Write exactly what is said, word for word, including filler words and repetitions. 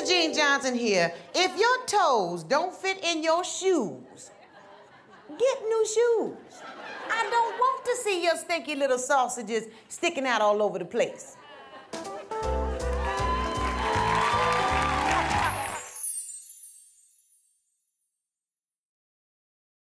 Esther Jean Johnson here. If your toes don't fit in your shoes, get new shoes. I don't want to see your stinky little sausages sticking out all over the place.